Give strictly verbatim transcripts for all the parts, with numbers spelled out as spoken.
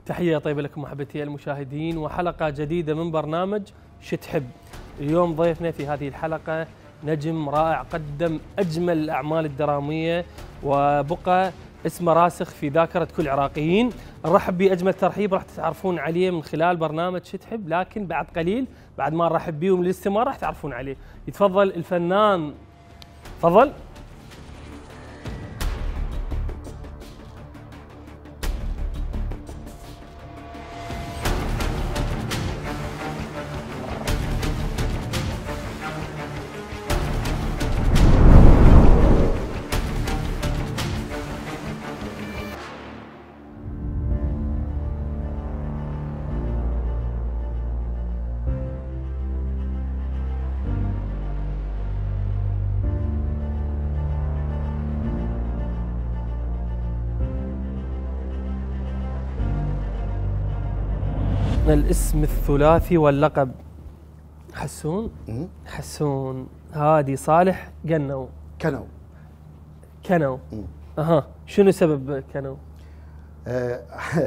تحية طيبة لكم محبتي المشاهدين وحلقة جديدة من برنامج شتحب. اليوم ضيفنا في هذه الحلقة نجم رائع قدم أجمل الأعمال الدرامية وبقى اسمه راسخ في ذاكرة كل العراقيين. نرحب بأجمل ترحيب راح تتعرفون عليه من خلال برنامج شتحب، لكن بعد قليل بعد ما نرحب بيه ومن الاستماع راح تعرفون عليه. يتفضل الفنان، تفضل. الاسم الثلاثي واللقب حسون حسون هادي صالح قنو كنو كنو اها شنو سبب كنو؟ آه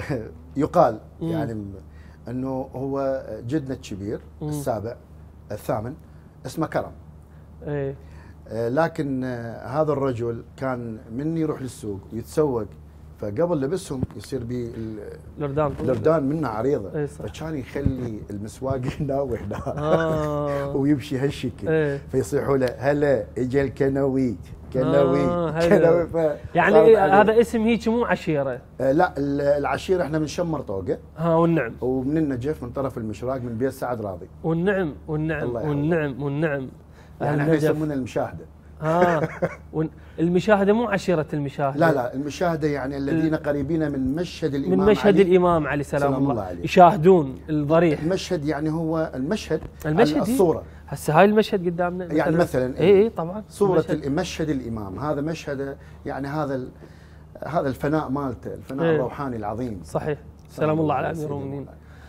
يقال مم. يعني انه هو جدنا الكبير مم. السابع الثامن اسمه كرم. ايه آه لكن آه هذا الرجل كان من يروح للسوق يتسوق، فقبل لبسهم يصير بي الاردان الاردان منه عريضه، ايه فكان يخلي المسواق هنا وهنا آه. ويمشي هالشكل، ايه. فيصيحوا له هلا اجى الكنوي كنوي آه كنوي ف... يعني إيه هذا اسم هيك مو عشيره؟ آه لا العشيره احنا من شمر طوقه ها والنعم، ومن النجف من طرف المشراق من بيت سعد راضي. والنعم والنعم والنعم والنعم يعني احنا يسمونها المشاهده. اه المشاهده مو عشيره المشاهده، لا لا المشاهده يعني الذين قريبين من مشهد الامام من مشهد علي الامام علي سلام, سلام الله, الله عليه، يشاهدون الضريح. المشهد يعني هو المشهد المشهد الصوره هسه هاي المشهد قدامنا يعني مثلا اي اي طبعا صوره مشهد الامام هذا مشهد يعني هذا هذا الفناء مالته الفناء إيه؟ الروحاني العظيم صحيح. سلام الله على امير المؤمنين.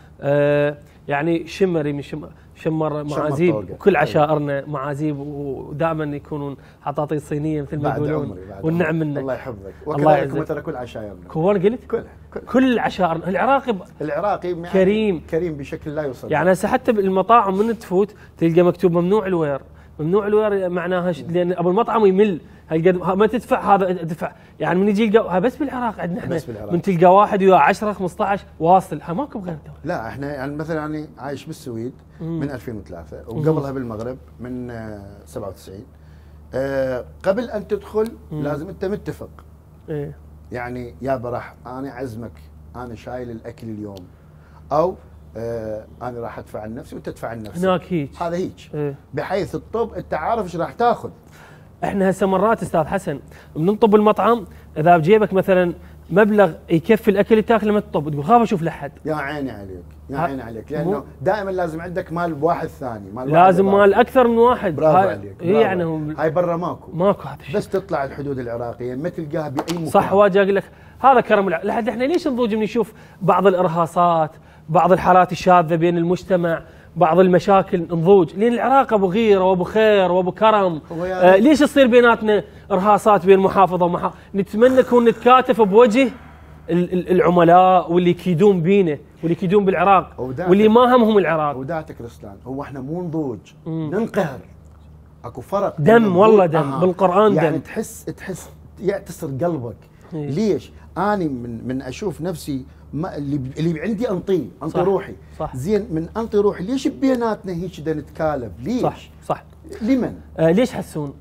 آه يعني شمري من شمر شمر معازيب وكل عشائرنا معازيب ودائما يكونون حطاطي صينيه مثل ما يقولون والنعم منك. الله يحفظك وكذلك مثل كل عشائرنا. كون قلت كل كل عشائرنا. العراقي العراقي يعني كريم كريم بشكل لا يوصف. يعني هسه حتى بالمطاعم من تفوت تلقى مكتوب ممنوع الوير. ممنوع الوير معناها لان ابو المطعم يمل هالقد ما تدفع هذا ادفع، يعني من يجي يلقى بس بالعراق عندنا احنا من تلقى واحد ويا عشرة خمسة عشر واصل ها ماكو بغير دول. لا احنا يعني مثلا يعني عايش بالسويد من ألفين وثلاثة وقبلها بالمغرب من سبعة وتسعين. أه قبل ان تدخل مم. لازم انت متفق ايه يعني يا برح انا عزمك انا شايل الاكل اليوم او آه انا راح ادفع عن نفسي وانت تدفع عن نفسك. هناك هيك هذا هيك إيه؟ بحيث الطب انت عارف ايش راح تاخذ. احنا هسه مرات استاذ حسن بنطب المطعم اذا بجيبك مثلا مبلغ يكفي الاكل اللي تاكله ما تطب تقول خاف اشوف لحد. يا عيني عليك يا عيني عليك لانه دائما لازم عندك مال بواحد ثاني مال لازم واحد مال اكثر من واحد. برافو عليك برافو يعني هم هاي برا ماكو ماكو هذا الشيء. بس تطلع الحدود العراقيه ما تلقاها باي مكان. صح واجي اقول لك هذا كرم لحد احنا ليش نضوج من نشوف بعض الارهاصات بعض الحالات الشاذه بين المجتمع بعض المشاكل نضوج لان العراق ابو غيره وابو خير وابو كرم. آه ليش تصير بيناتنا ارهاصات بين محافظه ومحافظه؟ نتمنى نكون نتكاتف بوجه العملاء واللي يكيدون بينا واللي يكيدون بالعراق واللي ما همهم العراق. وداعتك رسلان هو احنا مو نضوج ننقهر. اكو فرق دم والله دم. آه. بالقران يعني دم. تحس تحس يعتصر قلبك. إيه؟ ليش؟ اني من من اشوف نفسي ما اللي اللي عندي انطيه انطي صح روحي صح. زين من انطي روحي ليش بيناتنا هيك بدنا نتكالب؟ ليش؟ صح صح. لمن؟ آه ليش حسون؟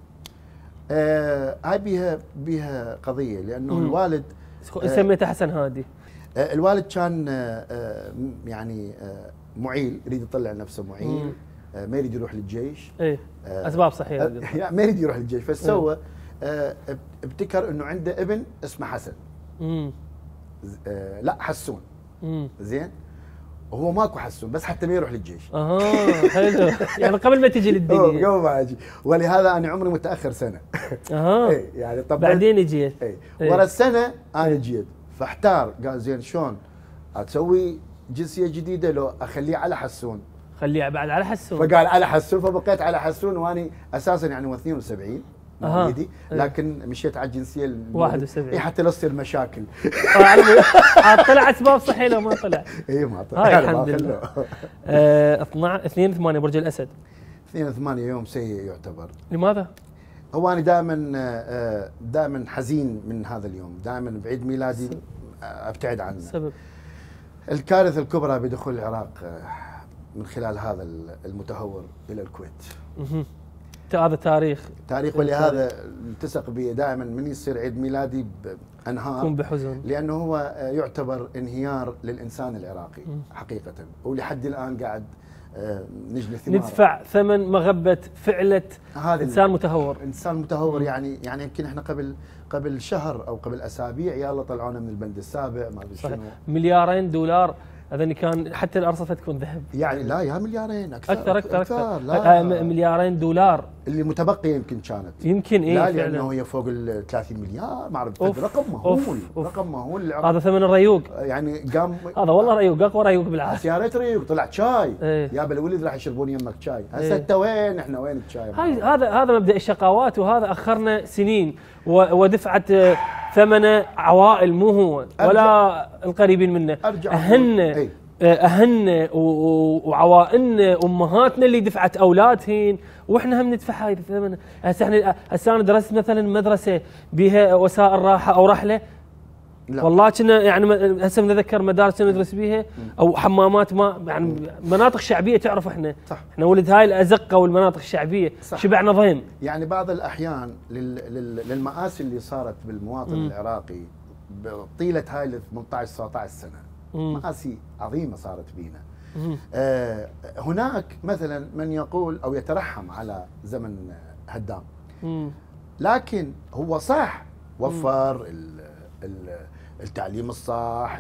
آه هاي بيها بيها قضيه لانه مم. الوالد آه سميته حسن هادي. آه الوالد كان آه يعني آه معيل يريد يطلع نفسه معيل. آه ما يريد يروح للجيش. ايه آه اسباب صحيحه. آه ما يريد يروح للجيش فسوى آه ابتكر انه عنده ابن اسمه حسن. امم آه لا حسون. امم زين وهو ماكو حسون بس حتى ما يروح للجيش. اها حلو يعني قبل ما تجي للدنيا. قبل ما اجي ولهذا انا عمري متاخر سنه. اها اي يعني طب بعدين جيت. اي ورا السنه انا جيت فاحتار قال زين شلون اسوي جنسيه جديده لو اخليه على حسون؟ خليه بعد على حسون. فقال على حسون فبقيت على حسون واني اساسا يعني اثنين وسبعين مواليدي، لكن مشيت على الجنسيه واحد وسبعين. اي حتى لا تصير مشاكل. طلع اسباب صحيح لو ما طلع. اي ما طلع. هاي الحمد لله. اثنين ثمانية برج الاسد. اثنين ثمانية يوم سيء يعتبر. لماذا؟ هو انا دائما دائما حزين من هذا اليوم، دائما بعيد ميلادي ابتعد عنه. السبب؟ الكارثه الكبرى بدخول العراق من خلال هذا المتهور الى الكويت. هذا تاريخ تاريخ ولهذا التصق بي دائما من يصير عيد ميلادي بانهار، يكون بحزن، لانه هو يعتبر انهيار للانسان العراقي حقيقه، ولحد الان قاعد نجني ثماره. ندفع ثمن مغبه فعله انسان متهور. انسان متهور يعني يعني يمكن احنا قبل قبل شهر او قبل اسابيع يلا طلعونا من البند السابع ما ادري شنو، مليارين دولار اذني كان حتى الارصفه تكون ذهب يعني. لا يا مليارين اكثر اكثر اكثر, أكثر, أكثر. لا مليارين دولار اللي متبقيه يمكن كانت يمكن ايه لا لانه هي فوق ال ثلاثين مليار ما اعرف رقم مهول رقم مهول. هذا ثمن الريوق يعني قام هذا والله ريوق اقوى ريوق بالعالم. يا ريت ريوق طلع شاي ايه. يا بالولد راح يشربون يمك شاي هسه انت وين احنا وين الشاي؟ هاي هذا هذا مبدا الشقاوات، وهذا اخرنا سنين ودفعت ثمنه عوائل مو هو ولا القريبين منه. اهن ايه. اهلنا وعوائلنا امهاتنا اللي دفعت اولادهن واحنا هم ندفع هاي الثمن. هسه احنا هسه انا درست مثلا مدرسه بها وسائل راحه او رحله، لا. والله كنا يعني هسه نتذكر مدارس ندرس بيها او حمامات ما يعني مناطق شعبيه تعرف احنا صح. احنا ولد هاي الازقه والمناطق الشعبيه صح. شبعنا ضيم. يعني بعض الاحيان للمآسي اللي صارت بالمواطن م. العراقي طيله هاي ال ثمانية عشر سبعة عشر سنه مآسي عظيمه صارت بينا. آه هناك مثلا من يقول او يترحم على زمن هدام، مم. لكن هو صح وفر ال ال التعليم الصح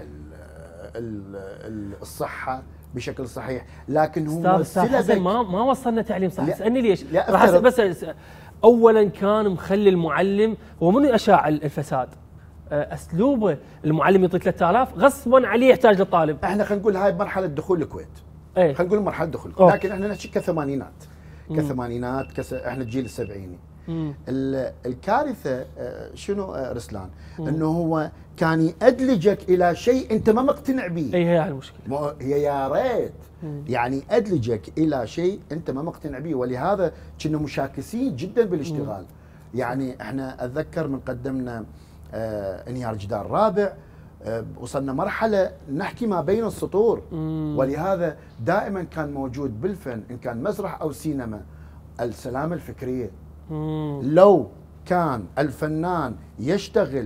ال ال الصحه بشكل صحيح، لكن هو استاذ ما ما وصلنا تعليم صح. اسالني ليش؟ راح بس اولا كان مخلي المعلم ومن اشاع الفساد اسلوبه، المعلم يعطي ثلاثة آلاف غصبا عليه يحتاج للطالب. احنا خلينا نقول هاي مرحله دخول الكويت، ايه خلينا نقول مرحله دخول الكويت. لكن احنا نحكي كثمانينات كثمانينات كس... احنا الجيل السبعيني. الكارثه شنو رسلان؟ انه هو كان يأدلجك الى شيء انت ما مقتنع به. اي هي المشكله، هي يا ريت يعني أدلجك الى شيء انت ما مقتنع به، ولهذا كنا مشاكسين جدا بالاشتغال. مم. يعني احنا اتذكر من قدمنا آه انهيار جدار رابع، آه وصلنا مرحله نحكي ما بين السطور. مم. ولهذا دائما كان موجود بالفن ان كان مسرح او سينما السلامه الفكريه. مم. لو كان الفنان يشتغل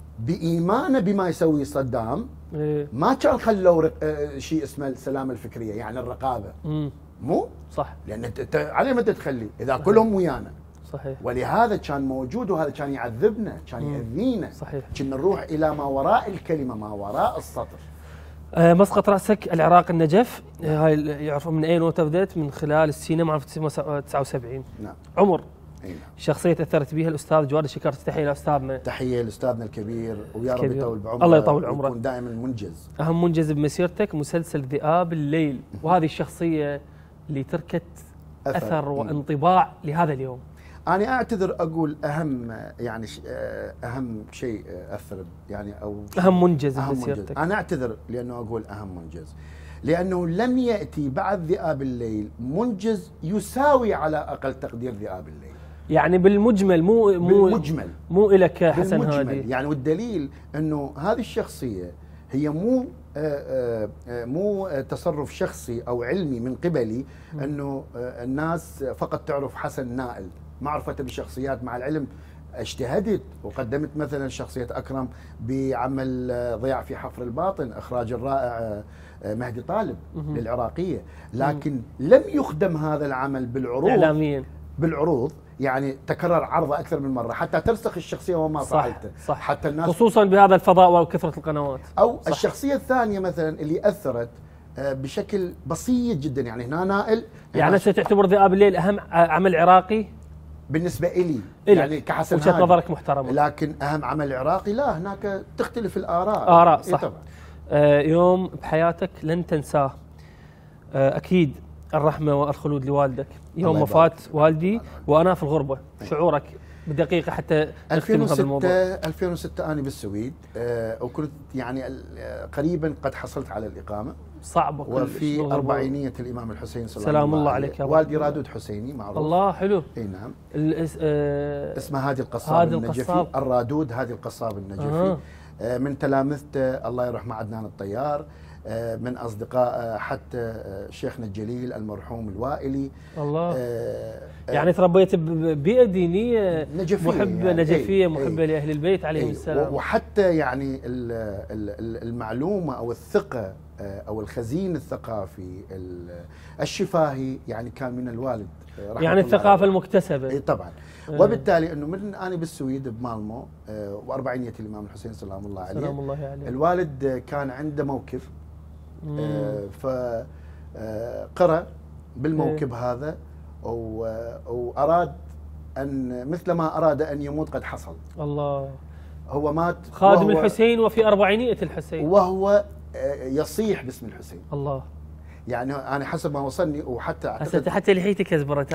بايمانه بما يسويه صدام إيه؟ ما كان خلوا آه شيء اسمه السلامه الفكريه، يعني الرقابه. مم. مو صح، لان انت عليه ما تتخلي اذا صحيح. كلهم ويانا صحيح، ولهذا كان موجود وهذا كان يعذبنا، كان يأذينا. صحيح، كنا نروح الى ما وراء الكلمه، ما وراء السطر. آه مسقط راسك العراق النجف، آه هاي يعرفون من اي نوته بدات من خلال السينما ألف وتسعمئة وتسعة وسبعين. نعم. عمر نعم. شخصيه اثرت بها الاستاذ جواد الشكر، تحيه لاستاذنا. تحيه لاستاذنا الكبير ويا رب يطول بعمره. الله يطول عمره. يكون دائما منجز. اهم منجز بمسيرتك مسلسل ذئاب الليل، وهذه الشخصيه اللي تركت اثر, أثر وانطباع لهذا اليوم. أنا أعتذر أقول أهم يعني أهم شيء أثر يعني أو أهم منجز بمسيرتك. أنا أعتذر لأنه أقول أهم منجز، لأنه لم يأتي بعد ذئاب الليل منجز يساوي على أقل تقدير ذئاب الليل. يعني بالمجمل مو مو بالمجمل مو إلك حسن هادي يعني، والدليل أنه هذه الشخصية هي مو آآ آآ مو تصرف شخصي أو علمي من قبلي، أنه الناس فقط تعرف حسن نائل معرفة بشخصيات، مع العلم اجتهدت وقدمت مثلا شخصية أكرم بعمل ضياع في حفر الباطن، إخراج الرائع مهدي طالب للعراقية، لكن لم يخدم هذا العمل بالعروض إعلاميا بالعروض يعني تكرر عرضه أكثر من مرة حتى ترسخ الشخصية وما فعلته، صح حتى الناس خصوصا بهذا الفضاء وكثرة القنوات. أو صح. الشخصية الثانية مثلا اللي أثرت بشكل بسيط جدا، يعني هنا نائل، يعني أنت تعتبر ذئاب الليل أهم عمل عراقي بالنسبة إلي يعني كحسن هادي، وجهة نظرك محترمة، لكن أهم عمل عراقي لا، هناك تختلف الآراء. آراء صح. طبعا. آه يوم بحياتك لن تنساه، آه أكيد الرحمة والخلود لوالدك، يوم وفاة والدي وأنا في الغربة، شعورك بدقيقه حتى نختم ألفين وستة هذا الموضوع. ألفين وستة انا بالسويد، آه وكنت يعني قريبا قد حصلت على الاقامه. صعبه وفي اربعينيه الامام الحسين سلام الله عليك. والدي رادود حسيني معروف. الله حلو. اي نعم. آه اسمه هادي القصاب النجفي. القصاب. الرادود هادي القصاب النجفي. آه. من تلامذته الله يرحمه عدنان الطيار، آه من اصدقاء حتى شيخنا الجليل المرحوم الوائلي. الله. آه يعني تربيت ببيئه دينيه نجفيه، محبه يعني نجفيه محبه لاهل البيت عليهم السلام. وحتى يعني المعلومه او الثقه او الخزين الثقافي الشفاهي يعني كان من الوالد رحمه يعني الثقافه المكتسبه. اي طبعا. آه. وبالتالي انه من انا بالسويد بمالمو آه واربعينيه الامام الحسين سلام الله عليه. سلام الله عليه. الوالد كان عنده موكب، آه فقرأ بالموكب إيه. هذا واراد ان مثل ما اراد ان يموت قد حصل. الله. هو مات خادم الحسين وفي اربعينيه الحسين وهو يصيح باسم الحسين. الله. يعني انا حسب ما وصلني وحتى حتى حتى لحيتي كزبرت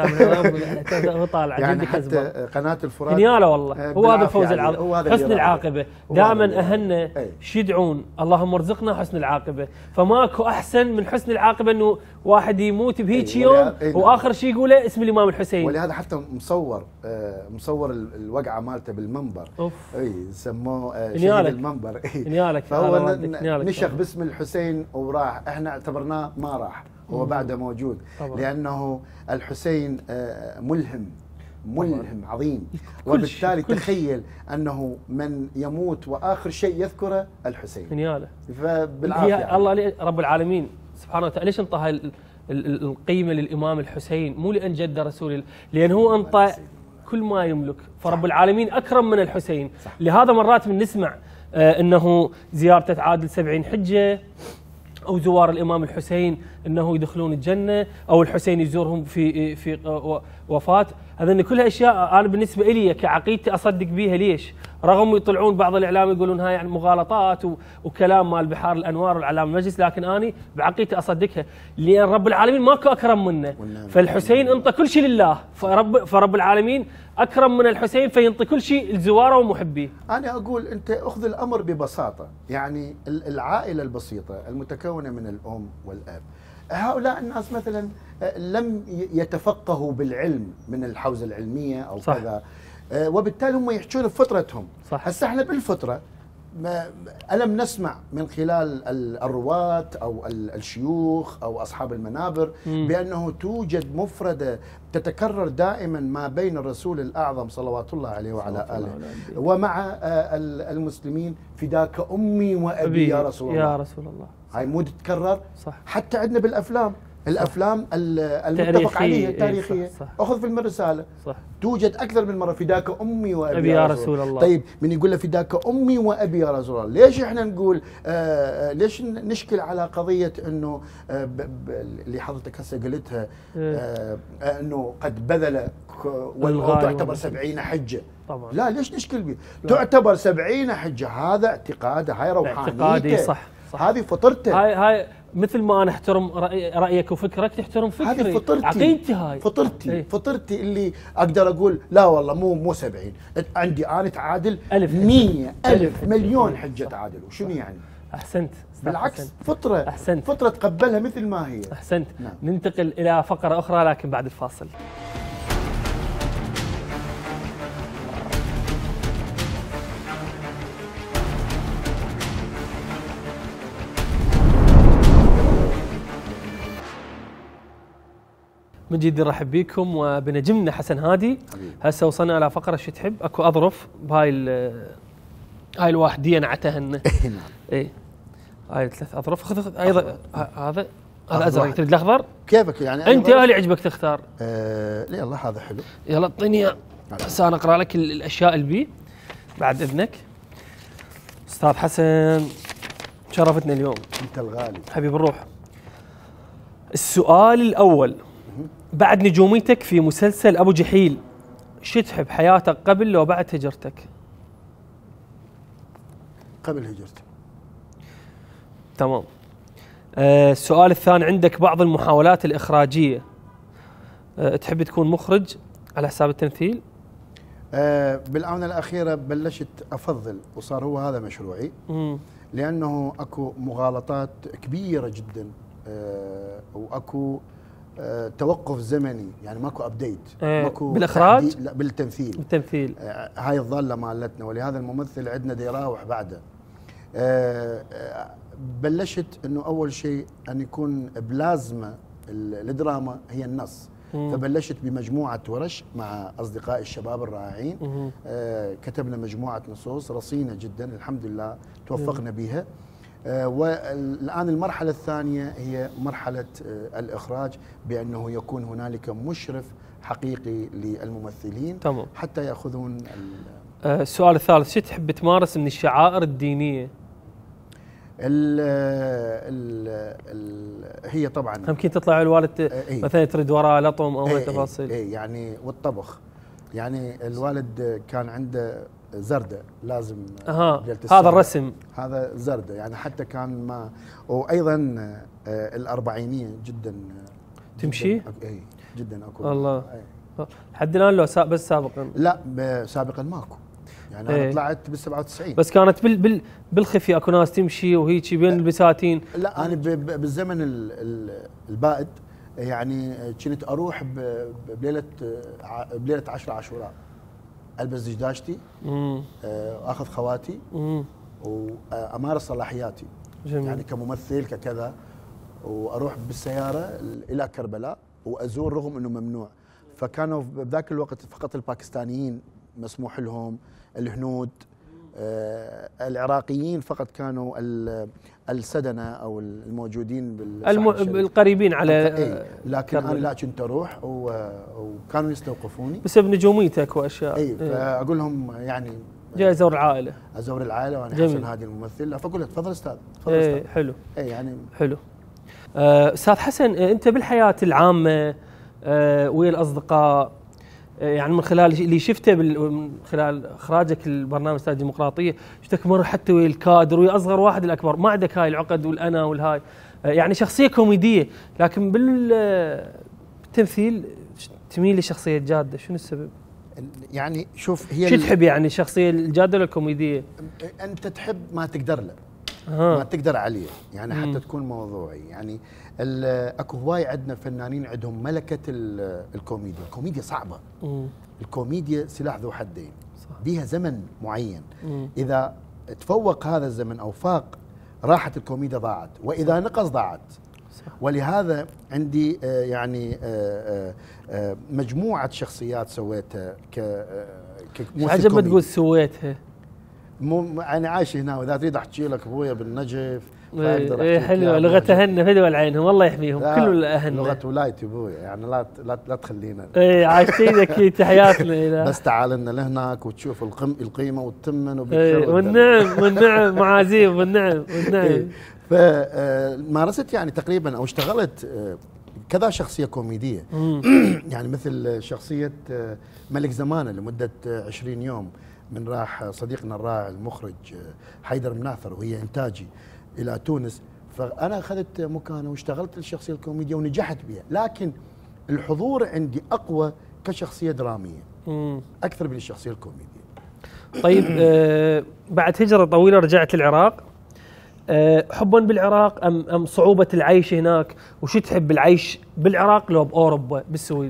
هو طالع يعني حتى قناه الفرات هنياله والله. هو هذا الفوز يعني العظيم، حسن العاقبه. دائما اهلنا شو يدعون؟ اللهم ارزقنا حسن العاقبه، فماكو احسن من حسن العاقبه انه واحد يموت بهيك يوم واخر شيء يقوله اسم الامام الحسين. ولهذا حتى مصور مصور الوقعه مالته بالمنبر. اي سموه شهيد المنبر. نيالك. فهو نشخ باسم الحسين وراح، احنا اعتبرناه ما راح، هو بعده موجود طبعا. لأنه الحسين ملهم ملهم طبعا. عظيم. وبالتالي تخيل أنه من يموت وآخر شيء يذكره الحسين. نياله. فبالعافية يعني. الله رب العالمين سبحانه وتعالى ليش انطى القيمة للإمام الحسين؟ مو لأن جد رسول الله، لأن هو انطى كل ما يملك، فرب العالمين أكرم من الحسين. صح. لهذا مرات من نسمع آه أنه زيارته تعادل سبعين حجة، أو زوار الإمام الحسين أنه يدخلون الجنة، أو الحسين يزورهم في في وفاة. هذا كلها أشياء أنا بالنسبة لي كعقيدتي أصدق بيها. ليش؟ رغم يطلعون بعض الإعلام يقولون هاي يعني مغالطات وكلام مال بحار الأنوار والعلام المجلس، لكن أنا بعقيدتي أصدقها، لأن رب العالمين ماكو أكرم منه. فالحسين انطى كل شيء لله، فرب فرب العالمين أكرم من الحسين فينطي كل شيء لزواره ومحبيه. أنا أقول أنت أخذ الأمر ببساطة، يعني العائلة البسيطة المتكونة من الأم والأب، هؤلاء الناس مثلا لم يتفقهوا بالعلم من الحوزة العلمية أو صح. كذا، وبالتالي هم يحجون بفطرتهم. هسه احنا بالفطرة ما ألم نسمع من خلال الرواة أو الشيوخ أو أصحاب المنابر مم. بأنه توجد مفردة تتكرر دائما ما بين الرسول الأعظم صلوات الله عليه وعلى آله ومع المسلمين: فداك أمي وأبي يا رسول الله. يا رسول الله. هاي مو تتكرر صح. حتى عندنا بالأفلام الافلام المتفق عليها التاريخيه. صح صح. اخذ فيلم الرساله صح. توجد اكثر من مره: فداك امي وابي يا رسول الله. طيب من يقول له فداك امي وابي يا رسول الله، ليش احنا نقول آه ليش نشكل على قضيه انه آه اللي حضرتك هسه قلتها آه آه انه قد بذل وتعتبر سبعين حجه طبعا. لا ليش نشكل به؟ تعتبر سبعين حجه، هذا اعتقاده، هاي روحانيته، اعتقادي صح صح. هذه فطرته. هاي هاي مثل ما انا احترم رأي رايك وفكرك تحترم فكري. هذه فطرتي، عقيدتي، هاي فطرتي ايه؟ فطرتي اللي اقدر اقول لا والله مو مو سبعين، عندي انا تعادل ألف مية ألف مليون حجه تعادل. وشنو يعني؟ احسنت. بالعكس أحسنت. فطره أحسنت. فطره تقبلها مثل ما هي. احسنت. نعم. ننتقل الى فقره اخرى لكن بعد الفاصل. من جديد نرحب بكم وبنجمنا حسن هادي. هسه وصلنا على فقره شو تحب. اكو اظرف بهاي هاي الواحديه نعتها لنا. اي هاي ثلاث اظرف. خذ ايضا هذا هذا ازرق، تريد الاخضر؟ كيفك يعني انت اللي عجبك تختار. آه يلا هذا حلو. يلا اعطيني هسه انا اقرا لك الاشياء اللي بيه بعد اذنك. استاذ حسن شرفتنا اليوم. انت الغالي حبيب الروح. السؤال الاول: بعد نجوميتك في مسلسل أبو جحيل، شو تحب حياتك قبل لو بعد هجرتك؟ قبل هجرتي. تمام. آه السؤال الثاني: عندك بعض المحاولات الإخراجية، آه تحب تكون مخرج على حساب التمثيل؟ آه بالاونه الاخيره بلشت افضل وصار هو هذا مشروعي. مم. لانه اكو مغالطات كبيره جدا، آه واكو آه توقف زمني، يعني ماكو ابديت، آه ماكو بالاخراج؟ لا بالتمثيل. بالتمثيل. آه هاي الضاله مالتنا، ولهذا الممثل عندنا دا يراوح بعده. آه آه بلشت انه اول شيء ان يكون بلازمه الدراما هي النص. مم. فبلشت بمجموعه ورش مع اصدقائي الشباب الرائعين. آه كتبنا مجموعه نصوص رصينه جدا الحمد لله توفقنا مم. بها. آه والان المرحله الثانيه هي مرحله آه الاخراج، بانه يكون هنالك مشرف حقيقي للممثلين. تمام. حتى ياخذون آه السؤال الثالث، شو تحب تمارس من الشعائر الدينيه؟ ال ال ال هي طبعا يمكن تطلع الوالد ايه مثلا تريد وراء لطم او ايه تفاصيل. ايه يعني والطبخ، يعني الوالد كان عنده زردة لازم. اها هذا الرسم هذا زردة، يعني حتى كان ما. وايضا الاربعينيه جدا تمشي؟ اي جدا اكو الله. لحد الان لو بس سابقا؟ لا سابقا ماكو، يعني انا ايه. طلعت بال سبعة وتسعين بس كانت بال بال بالخفي اكو ناس تمشي وهيك بين البساتين. لا انا بالزمن البائد يعني كنت اروح بليله بليله عشرة عاشوراء البس دجاجتي، اخذ خواتي مم. وامارس صلاحياتي. جميل. يعني كممثل ككذا، واروح بالسياره الى كربلاء وازور رغم انه ممنوع. فكانوا بذاك الوقت فقط الباكستانيين مسموح لهم، الهنود، آه العراقيين فقط كانوا السدنه او الموجودين الم... القريبين على ايه. لكن انا لا كنت اروح وكانوا يستوقفوني بسبب نجوميتك واشياء. اي فاقول لهم يعني جاي ازور العائله، ازور العائله وانا حسن هذه الممثل، فاقول له تفضل استاذ تفضل ايه استاذ. حلو. اي يعني حلو. استاذ حسن، انت بالحياه العامه أه ويا الاصدقاء، يعني من خلال اللي شفته من خلال اخراجك البرنامج استاذ ديمقراطيه، شفتك مر حتى ويا الكادر ويا اصغر واحد الاكبر، ما عندك هاي العقد والانا والهاي، يعني شخصيه كوميديه، لكن بالتمثيل تميل لشخصيه جاده، شنو السبب؟ يعني شوف هي شو تحب، يعني الشخصيه الجاده ولا الكوميديه؟ انت تحب ما تقدر له، آه. ما تقدر عليه، يعني حتى مم. تكون موضوعي. يعني اكو هواي عندنا فنانين عندهم ملكه الكوميديا، الكوميديا صعبه. مم. الكوميديا سلاح ذو حدين، بيها زمن معين. مم. اذا تفوق هذا الزمن او فاق راحت الكوميديا ضاعت، واذا نقص ضاعت. صح. ولهذا عندي يعني مجموعه شخصيات سويتها ك عجب ما تقول سويتها. مو انا عايش هنا، واذا تريد احكي لك ابويا بالنجف ايه, إيه حلوه لغتهن فدوى العينهم، الله يحميهم كل اهلنا. لغه ولايتي ابويا، يعني لا لا, لا تخلينا. ايه عايشينك تحياتنا. بس تعال لنا لهناك وتشوف القيم القيمه والتمن وبالخير. ايه والنعم والنعم معازيم والنعم والنعم. ايه فمارست يعني تقريبا او اشتغلت كذا شخصيه كوميديه. يعني مثل شخصيه ملك زمانه لمده عشرين يوم، من راح صديقنا الرائع المخرج حيدر مناثر وهي انتاجي الى تونس، فانا اخذت مكانه واشتغلت الشخصيه الكوميديه ونجحت بها، لكن الحضور عندي اقوى كشخصيه دراميه مم. اكثر من الشخصيه الكوميديه. طيب آه بعد هجره طويله رجعت العراق، آه حبا بالعراق ام ام صعوبه العيش هناك، وشو تحب العيش بالعراق لو باوروبا بالسويد؟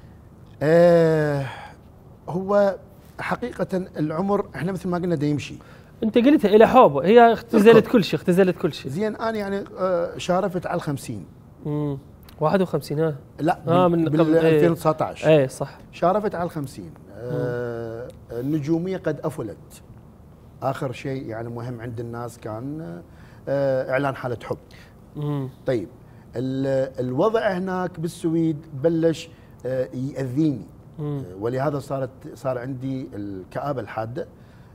آه هو حقيقة العمر احنا مثل ما قلنا دا يمشي. انت قلتها الى حوبه، هي اختزلت كل شيء، اختزلت كل شيء. زين انا يعني شارفت على الخمسين. امم واحد وخمسين ها؟ لا آه من قبل ألفين وتسعة عشر. ايه صح. شارفت على الخمسين. آه النجومية قد افلت. اخر شيء يعني مهم عند الناس كان آه اعلان حالة حب. مم. طيب الوضع هناك بالسويد بلش آه يأذيني. مم. ولهذا صارت صار عندي الكآبة الحادة،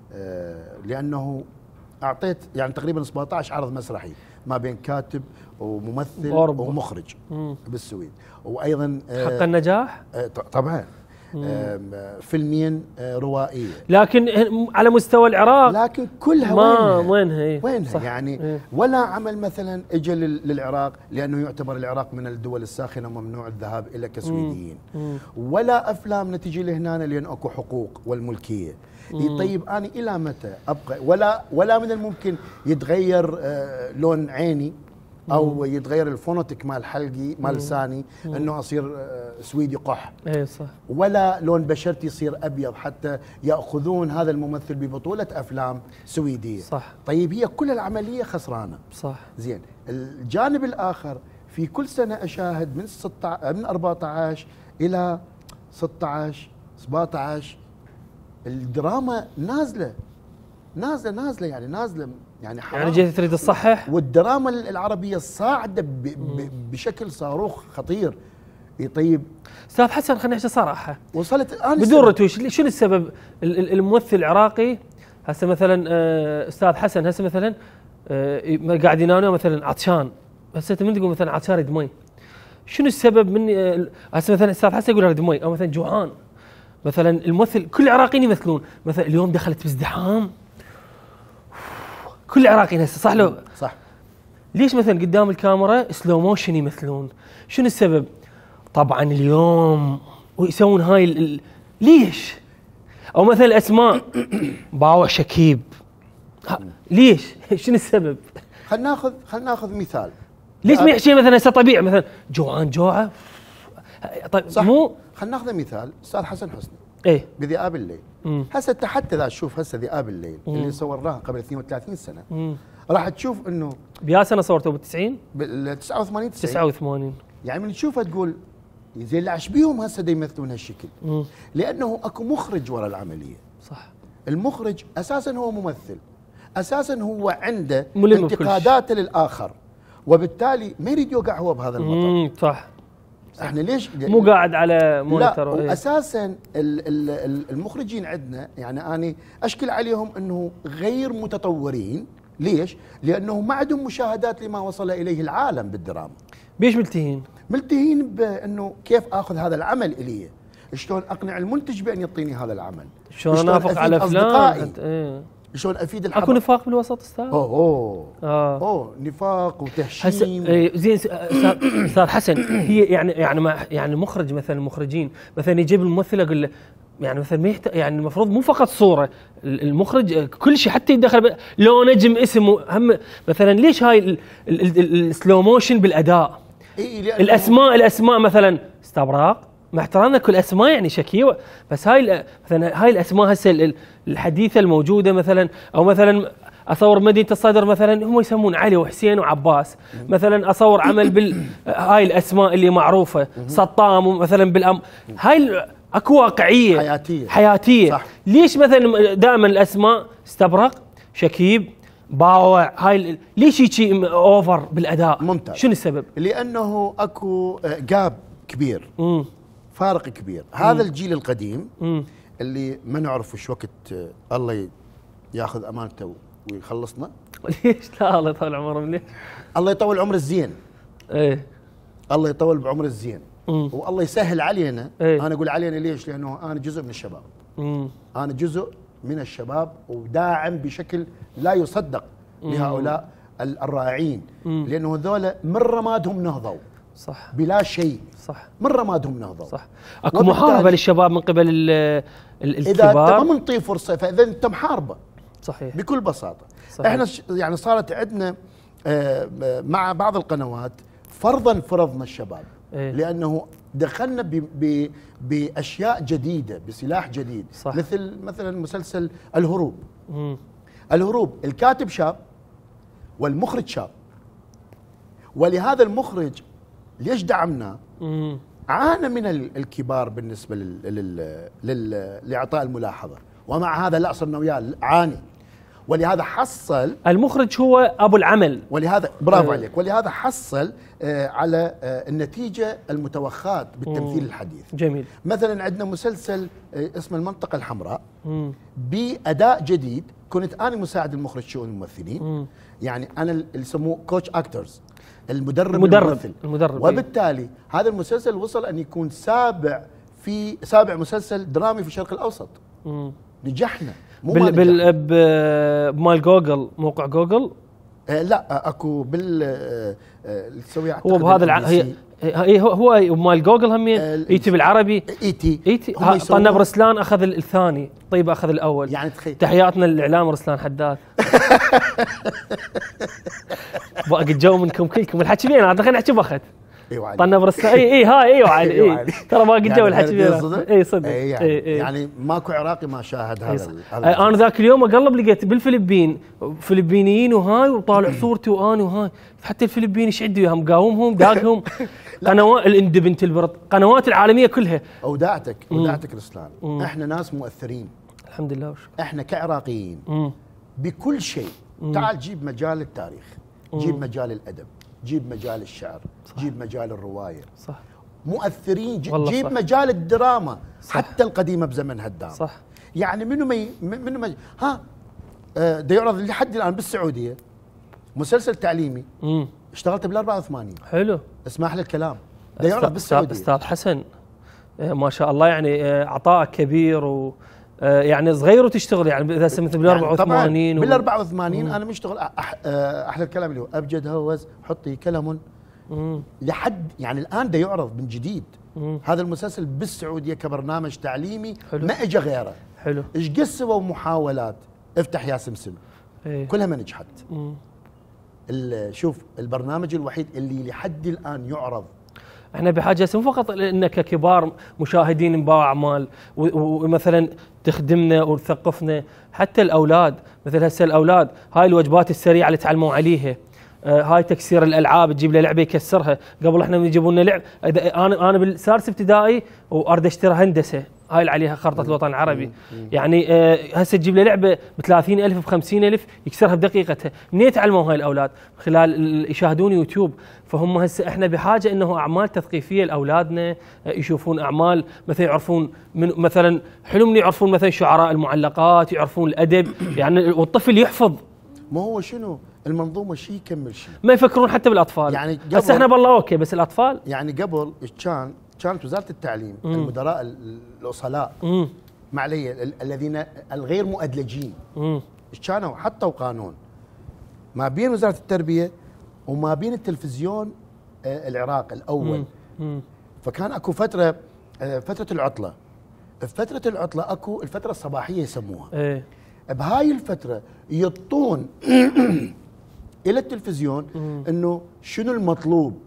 لأنه أعطيت يعني تقريبا سبعة عشر عرض مسرحي ما بين كاتب وممثل أوروبا. ومخرج مم. بالسويد، وأيضا حق النجاح؟ طبعا فيلمين روائيه. لكن على مستوى العراق لكن كلها ما وينها؟ وينها إيه؟ وينها صح. يعني إيه؟ ولا عمل مثلا اجى للعراق، لانه يعتبر العراق من الدول الساخنه وممنوع الذهاب الى كسويديين. ولا افلام نتيجه لهنا لان اكو حقوق والملكيه. طيب انا الى متى ابقى؟ ولا ولا من الممكن يتغير آه لون عيني او يتغير الفونوتيك مال حلقي مال لساني انه اصير آه سويدي قح. اي صح. ولا لون بشرتي يصير ابيض حتى ياخذون هذا الممثل ببطوله افلام سويديه. صح. طيب هي كل العمليه خسرانه. صح. زين، الجانب الاخر في كل سنه اشاهد من ستة من أربعة عشر الى ستة عشر سبعة عشر الدراما نازله نازله نازله يعني نازله يعني حرام. يعني جيت تريد تصحح؟ والدراما العربيه صاعده بشكل صاروخ خطير. طيب استاذ حسن خلينا نحكي صراحه، وصلت الان بدون رتوش، شنو السبب؟ الممثل العراقي هسه مثلا استاذ حسن هسه مثلا قاعد ينام مثلا عطشان، هسه من تقول مثلا عطشان اريد مي، شنو السبب؟ من هسه مثلا استاذ حسن يقول اريد مي، او مثلا جوعان مثلا. الممثل كل العراقيين يمثلون مثلا اليوم دخلت بازدحام، كل العراقيين هسه صح لو صح. ليش مثلا قدام الكاميرا سلو موشن يمثلون؟ شنو السبب؟ طبعا اليوم ويسوون هاي ال... ليش؟ او مثلا الاسماء باوع شكيب، ليش؟ شنو السبب؟ خلينا ناخذ خلينا ناخذ مثال. ليش ما يحكي مثلا هسه طبيعي مثلا جوعان جوعه؟ طيب صح. مو خلينا ناخذ مثال استاذ حسن حسني ايه بذئاب الليل. هسه انت حتى اذا تشوف هسه ذئاب الليل مم. اللي صورناها قبل اثنين وثلاثين سنه مم. راح تشوف انه بيا سنه صورته بالتسعين؟ بال تسعة وثمانين تسعة وثمانين يعني من تشوفها تقول زين لاش بيهم هسه دا يمثلون هالشكل؟ مم. لانه اكو مخرج ورا العمليه. صح. المخرج اساسا هو ممثل، اساسا هو عنده ملم انتقاداته للاخر، وبالتالي ما يريد يوقع هو بهذا المطر. صح. احنا ليش مو قاعد على مونيتور؟ لا، واساسا المخرجين عندنا يعني انا اشكل عليهم انه غير متطورين. ليش؟ لانه ما عندهم مشاهدات لما وصل اليه العالم بالدراما. بيش ملتهين؟ ملتهين بانه كيف اخذ هذا العمل الي؟ شلون اقنع المنتج بان يعطيني هذا العمل؟ شلون انافق على افلام؟ ايه. شلون افيد الحضر؟ اكو نفاق بالوسط استاذ؟ اوه اوه آه. اوه نفاق وتهشيم. ايه زين استاذ حسن، هي يعني يعني ما يعني المخرج مثلا المخرجين مثلا يجيب الممثل اقول له يعني مثلا ما يعني المفروض مو فقط صوره، المخرج كل شيء حتى يدخل لو نجم اسمه هم مثلا. ليش هاي السلو موشن بالاداء؟ إيه الاسماء الاسماء مثلا استبراق مع احترامنا كل اسماء يعني شكيوه، بس هاي مثلا هاي الاسماء هسه الحديثه الموجوده مثلا، او مثلا اصور مدينه الصدر مثلا هم يسمون علي وحسين وعباس مثلا، اصور عمل بال هاي الاسماء اللي معروفه سطام مثلا بالأم، هاي اكو واقعيه حياتيه حياتيه. صح. ليش مثلا دائما الاسماء استبرق شكيب باوع هاي ليش هيك اوفر بالاداء؟ ممتاز. شنو السبب؟ لانه اكو جاب كبير، مم. فارق كبير. مم. هذا الجيل القديم مم. اللي ما نعرف وش وقت الله ياخذ امانته ويخلصنا. ليش؟ لا الله يطول عمرهم. ليش؟ الله يطول عمر الزين. ايه الله يطول بعمر الزين. مم. والله يسهل علينا. ايه؟ انا اقول علينا ليش؟ لانه انا جزء من الشباب. مم. انا جزء من الشباب وداعم بشكل لا يصدق لهؤلاء الرائعين، لانه هذول من رمادهم نهضوا. صح. بلا شيء. صح. من رمادهم نهضوا. صح. اكو محاربه للشباب من قبل الكبار. اذا انت ما منطيه فرصه فاذا انت محاربه. صحيح. بكل بساطه. صحيح. احنا يعني صارت عندنا مع بعض القنوات فرضا فرضنا الشباب. إيه؟ لانه دخلنا ب ب باشياء جديده بسلاح جديد. صح. مثل مثلا مسلسل الهروب. مم. الهروب الكاتب شاب والمخرج شاب، ولهذا المخرج ليش دعمناه؟ عانى من الكبار بالنسبه لل لل لل لاعطاء الملاحظه، ومع هذا لا صرنا وياه عاني، ولهذا حصل المخرج هو ابو العمل، ولهذا برافو عليك، ولهذا حصل آه على آه النتيجه المتوخاه بالتمثيل الحديث. جميل. مثلا عندنا مسلسل آه اسمه المنطقه الحمراء مم. باداء جديد، كنت انا مساعد المخرج شؤون الممثلين. مم. يعني انا اللي يسموه كوتش اكترز، المدرب المدرب الممثل. المدرب وبالتالي هذا المسلسل وصل ان يكون سابع في سابع مسلسل درامي في الشرق الاوسط. مم. نجحنا مو بال ما بال ب- بمال جوجل، موقع جوجل. آه لا اكو بال آه، آه، اللي تسوي هو بهذا الع... هي هي هو هو مال جوجل همين آه، ايتي بالعربي. ايتي ايتي هم ها- يسوون- طنب رسلان اخذ الثاني، طيب اخذ الاول. يعني تخيل تحياتنا للاعلام رسلان حداد. باقي الجو منكم كلكم، الحكي بينا هذا، خلينا نحكي بخت. ايوه علي. طنب رسلان اي اي هاي ايوه علي أيوة اي علي. ترى باقي الجو يعني الحكي غير بينا. صدق؟ اي صدق اي يعني, اي اي يعني ماكو عراقي ما شاهد إي هذا صح. ال- هذا انا ذاك اليوم اقلب لقيت بالفلبين فلبينيين وهاي، وطالع صورتي وانا وهاي، حتى الفلبين ايش عندي وياهم، مقاومهم داقهم. قنوات الاند بنت البرط، قنوات العالميه كلها. اودعتك اودعتك رسلان. احنا ناس مؤثرين، الحمد لله وشكرا. احنا كعراقيين مم. بكل شيء. تعال جيب مجال التاريخ، جيب مجال الادب، جيب مجال الشعر، صح. جيب مجال الروايه، صح. مؤثرين. ج- والله جيب صح. مجال الدراما، صح. حتى القديمه بزمن هدام. صح. يعني منو ما ي- منو ما ها آه، ده يعرض لحد الان بالسعوديه مسلسل تعليمي امم اشتغلت بال أربعة وثمانين، حلو. اسمح لي الكلام، ده يعرض أستاذ- بالسعوديه. استاذ حسن، آه، ما شاء الله، يعني آه، عطائك كبير، و آه، يعني صغير وتشتغل، يعني اذا سمت بال أربعة وثمانين بال و... أربعة وثمانين انا مشتغل أح آه، احلى الكلام اللي هو ابجد هوز حطي كلم مم. لحد يعني الان ده يعرض من جديد. مم. هذا المسلسل بالسعوديه كبرنامج تعليمي، حلو. ما اجى غيره. حلو. ايش قد سووا محاولات افتح يا سمسم، ايه. كلها ما نجحت. مم. ال- شوف البرنامج الوحيد اللي لحد الان يعرض، احنا بحاجه هسه مو فقط انك ككبار مشاهدين نباع اعمال و- و- ومثلا تخدمنا وتثقفنا، حتى الاولاد، مثل هسه الاولاد هاي الوجبات السريعه اللي تعلموا عليها، آه، هاي تكسير الالعاب، تجيب له لعبه يكسرها. قبل احنا من يجيبوا لنا لعب، إذا انا انا بالسادس ابتدائي واريد اشتري هندسه، هاي اللي عليها خرطه الوطن العربي، يعني آه، هسه تجيب له لعبه ب ثلاثين ألف ب خمسين ألف يكسرها بدقيقتها. منين يتعلموا هاي الاولاد؟ خلال ال- يشاهدون يوتيوب. فهم هسه احنا بحاجه انه اعمال تثقيفيه لاولادنا، آه، يشوفون اعمال مثلا يعرفون من مثلا حلو من يعرفون مثلا شعراء المعلقات، يعرفون الادب، يعني والطفل يحفظ، ما هو شنو المنظومه شيء يكمل شيء. ما يفكرون حتى بالاطفال. يعني بس قبل- احنا بالله اوكي، بس الاطفال. يعني قبل كان كانت وزاره التعليم مم. المدراء ال- الاصلاء امم ما علي ال- الذين الغير مؤدلجين امم إيش كانوا حطوا قانون ما بين وزاره التربيه وما بين التلفزيون آه، العراق الاول. امم فكان اكو فتره آه، فتره العطله. في فتره العطله اكو الفتره الصباحيه يسموها. ايه. بهاي الفتره يطون الى التلفزيون انه شنو المطلوب،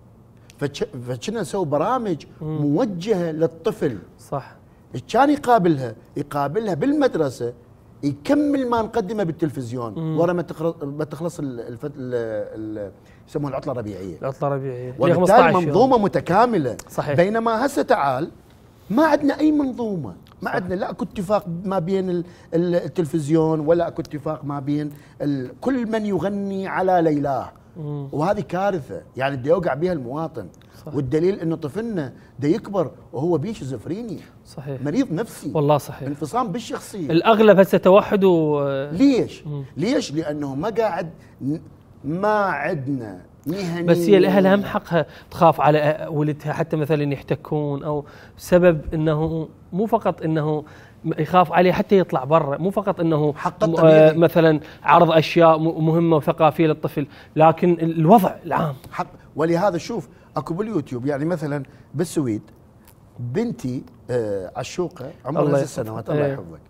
فش- فكنا نسوي برامج موجهه للطفل. صح. كان يقابلها يقابلها بالمدرسه، يكمل ما نقدمه بالتلفزيون ورا ما تخلص ما تخلص ال- الفت... ال... ال... يسموها العطله الربيعيه. العطله الربيعيه وبالتالي منظومه متكامله. صحيح. بينما هسه تعال ما عندنا اي منظومه، ما عندنا لا اكو اتفاق ما بين ال- ال- التلفزيون ولا اكو اتفاق ما بين ال... كل من يغني على ليلاه. مم. وهذه كارثه يعني بده يوقع بها المواطن. صح. والدليل انه طفلنا ده يكبر وهو بيه شيزوفرينيا، صحيح. مريض نفسي، والله صحيح. انفصام بالشخصيه. الاغلب هسه توحد و ليش؟ مم. ليش؟ لانه ما قاعد ن- ما عندنا مهنيه. بس هي الاهل هم حقها تخاف على ولدها، حتى مثلا يحتكون، او سبب انه مو فقط انه يخاف عليه حتى يطلع برا، مو فقط انه حقه م- الطبيعي. آه مثلا عرض اشياء م- مهمه وثقافيه للطفل، لكن الوضع العام. حق. ولهذا شوف اكو باليوتيوب يعني مثلا بالسويد بنتي آه عشوقه عمرها الله ست يحفظك. سنوات الله إيه. يحفظك،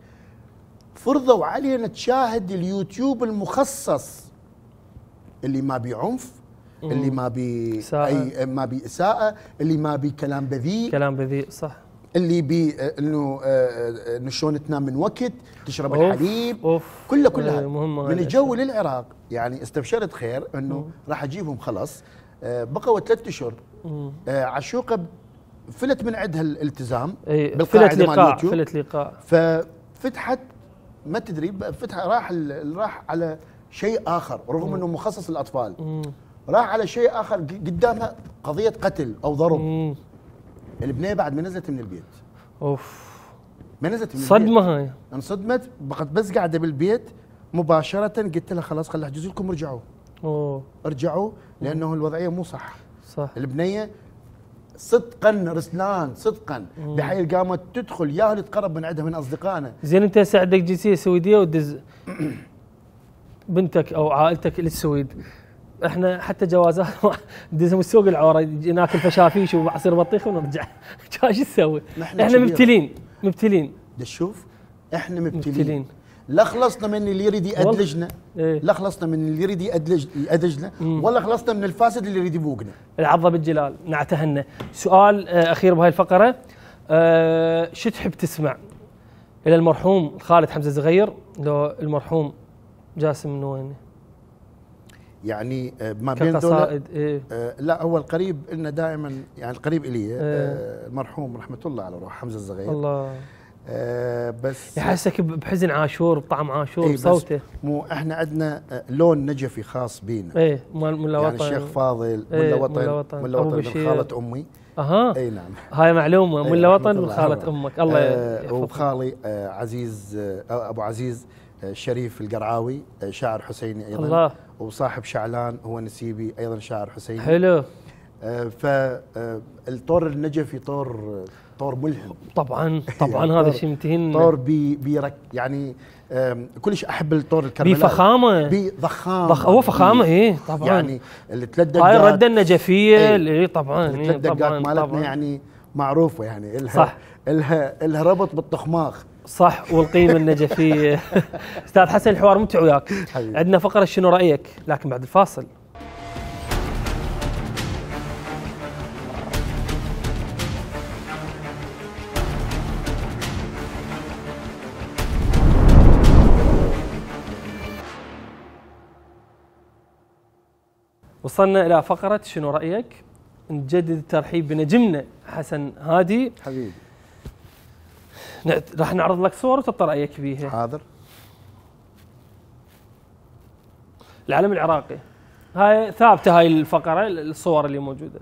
فرضوا علينا تشاهد اليوتيوب المخصص اللي ما بعنف، اللي ما بي إساءة. اي ما بي اساءه، اللي ما بي كلام بذيء، كلام بذيء. صح. اللي بي آه، انه آه، آه، انه شلون تنام من وقت، تشرب أوف. الحليب، اوف. كله كله إيه، هذا. مهمة من هاي الجو للعراق يعني استبشرت خير انه مم. راح اجيبهم خلص. آه، بقوا ثلاث اشهر. مم. آه، عشوقه ب- فلت من عندها الالتزام اي بالقاعدة فلت مال لقاء، اليوتيوب. فلت لقاء. ففتحت ما تدري ب- فتح راح ال- راح على شيء اخر رغم انه مخصص للاطفال. مم. راح على شيء اخر ق- قدامها قضيه قتل او ضرب. مم. البنيه بعد ما نزلت من البيت اوف. ما نزلت من البيت صدمه هاي. انصدمت، بقت بس قاعده بالبيت مباشره قلت لها خلاص خلي احجز لكم ارجعوا اوه. ارجعوا لانه الوضعيه مو صح. صح. البنيه صدقا رسلان صدقا بحيث قامت تدخل يا اللي تقرب من عندها من اصدقائنا. زين انت هسه عندك جنسيه سويديه ودز بنتك او عائلتك للسويد، احنا حتى جوازات ندزهم السوق العوره ناكل فشافيش وعصير بطيخ ونرجع. ايش تسوي؟ احنا مبتلين مبتلين. شوف احنا مبتلين, مبتلين. لا خلصنا من اللي يريد يأدلجنا، ايه؟ لا خلصنا من اللي يريد يأدلج يأدلجنا، ولا خلصنا من الفاسد اللي يريد يبوقنا. العظة بالجلال نعتهنا. سؤال آه اخير بهاي الفقره، آه شو تحب تسمع؟ الى المرحوم الخالد حمزه الزغير لو المرحوم جاسم النويني؟ يعني ما بين كقصائد إيه؟ آه لا هو القريب لنا دائما، يعني القريب الي إيه؟ آه المرحوم رحمه الله على روح حمزه الزغير. الله. آه بس يحسك بحزن عاشور بطعم عاشور ايه بصوته. مو احنا عندنا لون نجفي خاص بينا. ايه مال ملا وطن، يعني الشيخ فاضل ايه ملا وطن، ملا وطن ملا وطن من خالة امي. اها اي نعم هاي معلومه. ايه ملا وطن من الله خالة امك. الله آه يحفظك. وخالي آه عزيز آه ابو عزيز آه شريف القرعاوي آه شاعر حسيني ايضا. الله. وصاحب شعلان هو نسيبي ايضا شاعر حسيني. حلو. آه فالطور النجفي طور طور ملهم طبعا طبعا. يعني هذا شيء متهن. طور بي بيرك يعني كل شيء احب الطور الكربلائي. بفخامه بضخام بخ... هو فخامه ايه طبعا. يعني الثلاث دقات هاي الرده النجفيه اللي ايه طبعا الثلاث دقات مالتنا يعني معروفه، يعني الها صح. الها الها ربط بالطخماخ صح والقيمه النجفيه. استاذ حسن الحوار ممتع وياك. عندنا فقره شنو رايك لكن بعد الفاصل. وصلنا إلى فقرة شنو رأيك؟ نجدد الترحيب بنجمنا حسن هادي حبيبي. راح نعرض لك صور وتعطي رأيك بيها. حاضر. العلم العراقي هاي ثابتة، هاي الفقرة الصور اللي موجودة.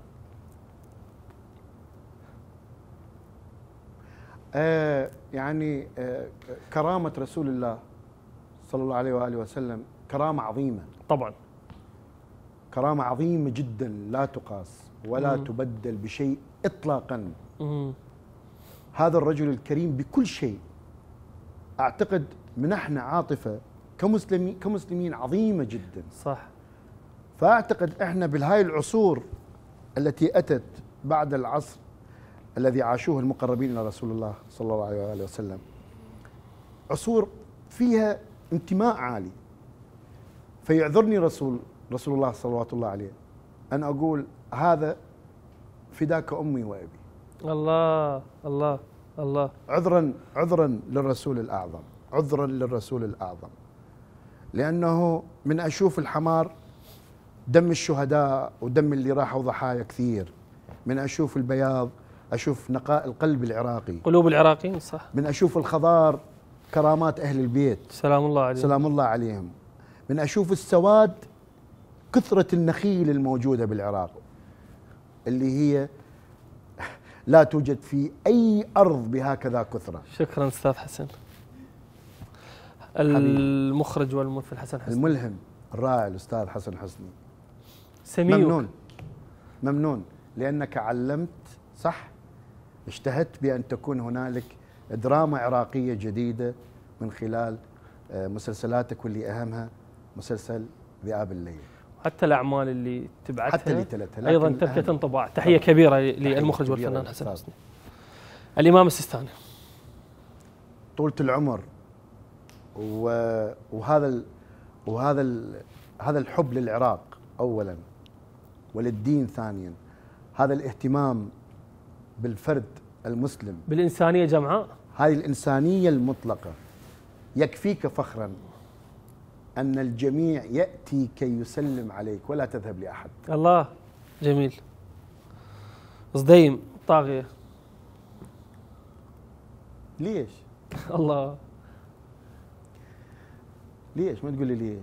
آه يعني آه كرامة رسول الله صلى الله عليه وآله وسلم كرامة عظيمة. طبعا كرامة عظيمة جدا لا تقاس ولا مم. تبدل بشيء إطلاقا. مم. هذا الرجل الكريم بكل شيء أعتقد منحنا عاطفة كمسلمين كمسلمين عظيمة جدا. صح. فأعتقد إحنا بالهاي العصور التي أتت بعد العصر الذي عاشوه المقربين إلى رسول الله صلى الله عليه وآله وسلم، عصور فيها انتماء عالي. فيعذرني رسول رسول الله صلوات الله عليه أن أقول هذا فداك أمي وأبي. الله الله الله. عذرا عذرا للرسول الأعظم، عذرا للرسول الأعظم، لأنه من أشوف الحمار دم الشهداء ودم اللي راحوا ضحايا كثير، من أشوف البياض أشوف نقاء القلب العراقي، قلوب العراقيين. صح. من أشوف الخضار كرامات أهل البيت سلام الله عليهم سلام الله عليهم، من أشوف السواد كثرة النخيل الموجودة بالعراق اللي هي لا توجد في أي أرض بهكذا كثرة. شكرا أستاذ حسن. المخرج والممثل حسن حسني الملهم الرائع الأستاذ حسن حسني. سميوك. ممنون ممنون لأنك علمت صح، اجتهدت بأن تكون هنالك دراما عراقية جديدة من خلال مسلسلاتك، واللي أهمها مسلسل ذئاب الليل. حتى الأعمال اللي تبعتها حتى اللي تلتها أيضا تركت انطباع. تحية كبيرة للمخرج والفنان حسن حسني. الإمام السيستاني طولة العمر وهذا ال وهذا ال هذا الحب للعراق أولا وللدين ثانيا، هذا الاهتمام بالفرد المسلم بالإنسانية جمعاء، هذه الإنسانية المطلقة. يكفيك فخرا أن الجميع يأتي كي يسلم عليك ولا تذهب لأحد. الله جميل. صديم طاغية. ليش؟ الله ليش؟ ما تقول لي ليش؟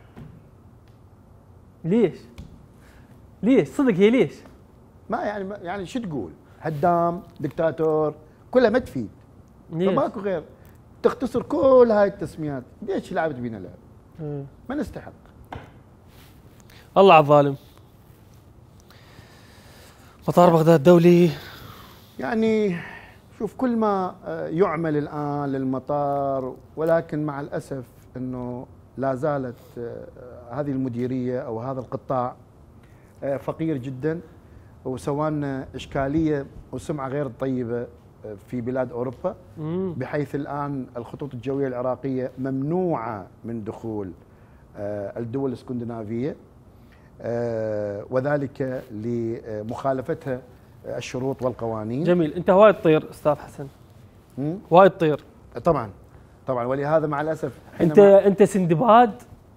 ليش؟ ليش؟ صدق هي ليش؟ ما يعني يعني شو تقول؟ هدام، دكتاتور، كلها ما تفيد. فماكو غير تختصر كل هاي التسميات. ليش لعبت بينا لعب؟ مم. ما نستحق. الله على الظالم. مطار بغداد الدولي. يعني شوف كل ما يعمل الآن للمطار، ولكن مع الأسف أنه لا زالت هذه المديرية أو هذا القطاع فقير جدا، وسوانا إشكالية وسمعة غير طيبة في بلاد أوروبا، بحيث الآن الخطوط الجوية العراقية ممنوعة من دخول الدول الاسكندنافية، وذلك لمخالفتها الشروط والقوانين. جميل. انت وايد تطير استاذ حسن، وايد تطير. طبعا طبعا، ولهذا مع الاسف انت انت سندباد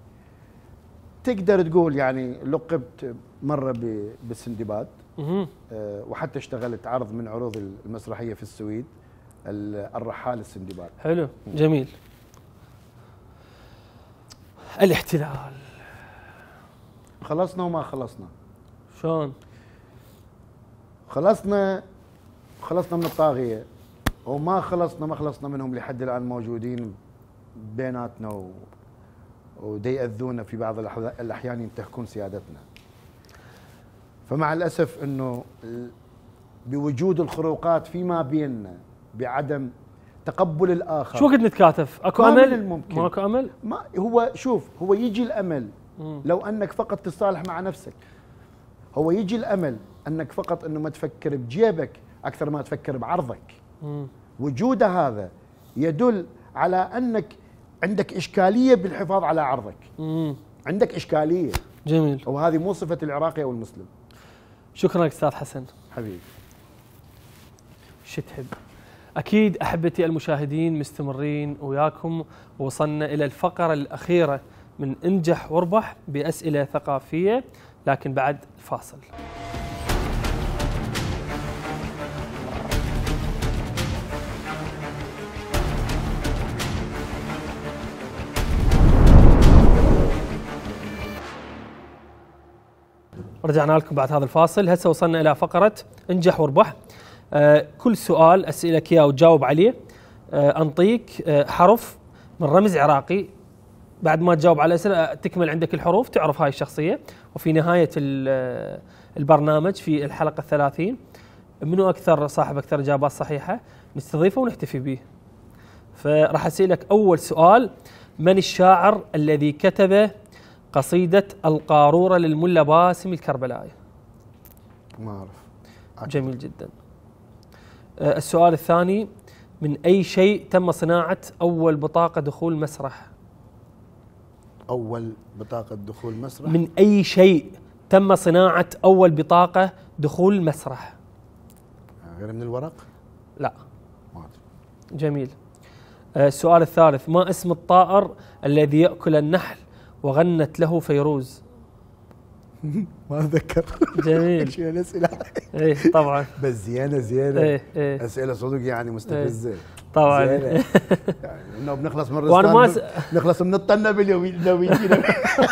تقدر تقول، يعني لقبت مره بالسندباد، أه وحتى اشتغلت عرض من عروض المسرحيه في السويد، الرحال السندباد. حلو. جميل. الاحتلال خلصنا وما خلصنا. شلون؟ خلصنا خلصنا من الطاغية، وما خلصنا ما خلصنا منهم لحد الآن موجودين بيناتنا و... ودي يأذونا في بعض الأحيان ينتهكون سيادتنا. فمع الأسف أنه بوجود الخروقات فيما بيننا، بعدم تقبل الآخر، شو وقت نتكاتف؟ اكو امل؟ ماكو امل؟ ما هو شوف، هو يجي الأمل مم. لو أنك فقط تتصالح مع نفسك. هو يجي الأمل أنك فقط أنه ما تفكر بجيبك أكثر ما تفكر بعرضك. مم. وجود هذا يدل على أنك عندك إشكالية بالحفاظ على عرضك. مم. عندك إشكالية. جميل. وهذه مو صفة العراقي أو المسلم. شكرا لك أستاذ حسن حبيبي. شو تحب؟ أكيد أحبتي المشاهدين مستمرين وياكم، ووصلنا إلى الفقرة الأخيرة من انجح واربح بأسئلة ثقافية، لكن بعد فاصل. رجعنا لكم بعد هذا الفاصل. هسه وصلنا إلى فقرة انجح واربح. آه كل سؤال أسألك إياه وتجاوب عليه، آه أنطيك آه حرف من رمز عراقي. بعد ما تجاوب على الأسئلة تكمل عندك الحروف، تعرف هاي الشخصية. وفي نهاية البرنامج في الحلقة الثلاثين، منو أكثر صاحب أكثر إجابات صحيحة نستضيفه ونحتفي به. فراح أسألك أول سؤال: من الشاعر الذي كتب قصيدة القارورة للملا باسم الكربلائي؟ ما أعرف. جميل جدا. آه السؤال الثاني: من أي شيء تم صناعة أول بطاقة دخول مسرح؟ أول بطاقة دخول مسرح؟ من أي شيء تم صناعة أول بطاقة دخول مسرح؟ غير من الورق؟ لا. ما أدري. جميل. آه السؤال الثالث: ما اسم الطائر الذي يأكل النحل وغنت له فيروز؟ ما أتذكر. جميل. شو الأسئلة؟ إيه طبعا. بس زينة زينة. إيه إيه. أسئلة صدق يعني مستفزة. إيه طبعا. يعني إنه بنخلص من الرستان، وأنا ما س... نخلص من الطنة باليومين.